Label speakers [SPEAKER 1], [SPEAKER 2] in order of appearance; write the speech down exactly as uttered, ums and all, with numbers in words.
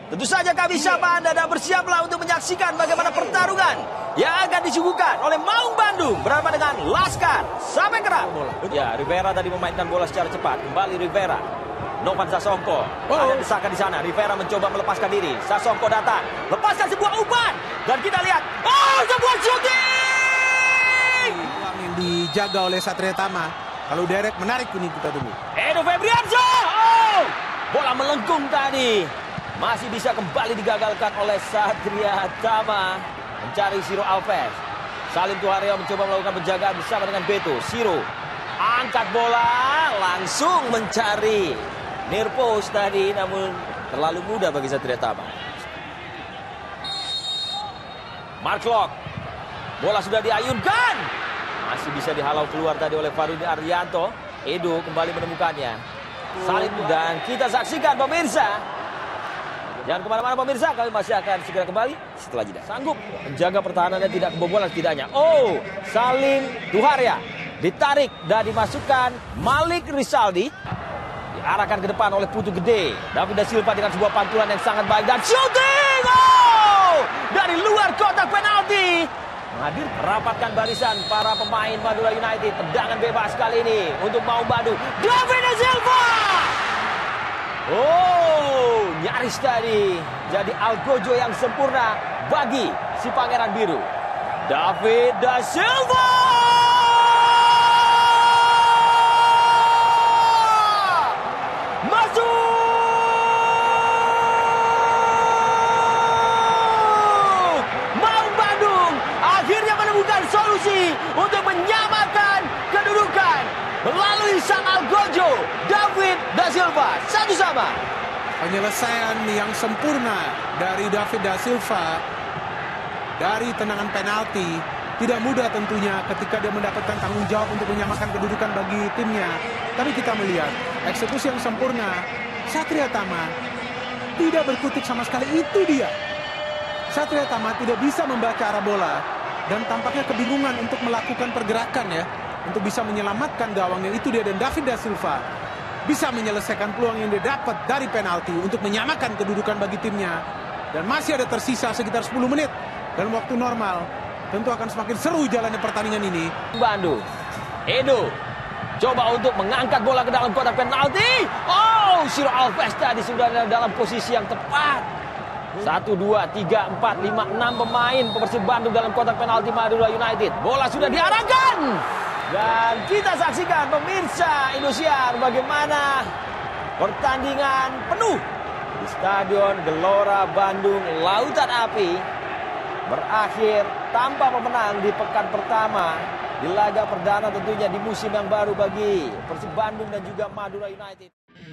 [SPEAKER 1] Tentu saja kami sapa Anda dan bersiaplah untuk menyaksikan bagaimana pertarungan yang akan disuguhkan oleh Maung Bandung bersama dengan Laskar Samengkerat. Ya, Rivera tadi memainkan bola secara cepat. Kembali Rivera. Novan Sasongko. Oh. Ada desakan di sana. Rivera mencoba melepaskan diri. Sasongko datang. Lepaskan sebuah umpan. Dan kita lihat. Oh, sebuah shooting!
[SPEAKER 2] Peluang yang dijaga oleh Satria Tama. Kalau Derek menarik ini kita tunggu.
[SPEAKER 1] Edo Febriansyah. Oh! Bola melengkung tadi. Masih bisa kembali digagalkan oleh Satria Tama. Mencari Siro Alves. Salim Tuharyo mencoba melakukan penjagaan bersama dengan Beto. Siro angkat bola. Langsung mencari near post tadi. Namun terlalu mudah bagi Satria Tama. Mark Locke. Bola sudah diayunkan. Masih bisa dihalau keluar tadi oleh Farudi Arianto. Edo kembali menemukannya. Salim dan kita saksikan pemirsa. Jangan kemana-mana pemirsa, kami masih akan segera kembali setelah jeda. Sanggup menjaga pertahanannya tidak kebobolan setidaknya. Oh, Salim Tuharya ditarik dan dimasukkan Malik Rizaldi. Diarahkan ke depan oleh Putu Gede. David Da Silva dengan sebuah pantulan yang sangat baik dan shooting! Oh! Dari luar kotak penalti. Menghadir merapatkan barisan para pemain Madura United. Tendangan bebas kali ini untuk Maung Bandung. David Da Silva! Oh, nyaris tadi. Jadi algojo yang sempurna bagi si Pangeran Biru. David Da Silva! Masuk! Maung Bandung akhirnya menemukan solusi untuk menyamakan kedudukan melalui sang algojo David Da Silva. Satu sama.
[SPEAKER 2] Penyelesaian yang sempurna dari David Da Silva dari tendangan penalti. Tidak mudah tentunya ketika dia mendapatkan tanggung jawab untuk menyamakan kedudukan bagi timnya. Tapi kita melihat eksekusi yang sempurna. Satria Tama tidak berkutik sama sekali. Itu dia. Satria Tama tidak bisa membaca arah bola. Dan tampaknya kebingungan untuk melakukan pergerakan ya. Untuk bisa menyelamatkan gawangnya. Itu dia, dan David Da Silva bisa menyelesaikan peluang yang dia dapat dari penalti untuk menyamakan kedudukan bagi timnya. Dan masih ada tersisa sekitar sepuluh menit. Dan waktu normal tentu akan semakin seru jalannya pertandingan ini.
[SPEAKER 1] Bandung. Edo coba untuk mengangkat bola ke dalam kotak penalti. Oh, Siro Alves tadi sudah dalam posisi yang tepat. Satu, dua, tiga, empat, lima, enam pemain Persib Bandung dalam kotak penalti Madura United. Bola sudah diarahkan. Dan kita saksikan pemirsa Indosiar bagaimana pertandingan penuh di Stadion Gelora Bandung Lautan Api berakhir tanpa pemenang di pekan pertama di laga perdana tentunya di musim yang baru bagi Persib Bandung dan juga Madura United.